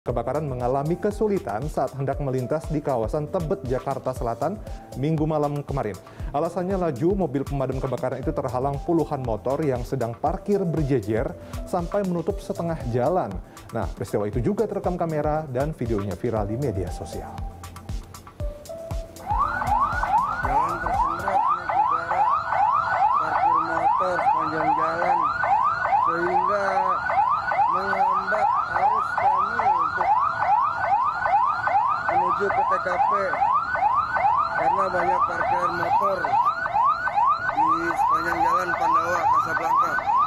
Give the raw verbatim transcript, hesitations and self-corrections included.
Kebakaran mengalami kesulitan saat hendak melintas di kawasan Tebet, Jakarta Selatan, Minggu malam kemarin. Alasannya laju mobil pemadam kebakaran itu terhalang puluhan motor yang sedang parkir berjejer sampai menutup setengah jalan. Nah, peristiwa itu juga terekam kamera dan videonya viral di media sosial. Jalan tersendat menuju barat, parkir motor sepanjang jalan, sehingga menghambat arus kami untuk menuju ke T K P karena banyak parkiran motor di sepanjang jalan Pandawa, Kasablanka.